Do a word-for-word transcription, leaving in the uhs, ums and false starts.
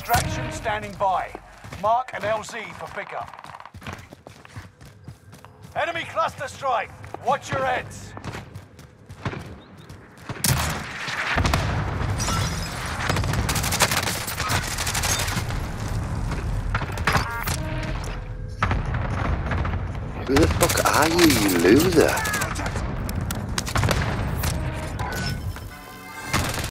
Extraction standing by. Mark an L Z for pickup. Enemy cluster strike. Watch your heads. Who the fuck are you, you loser?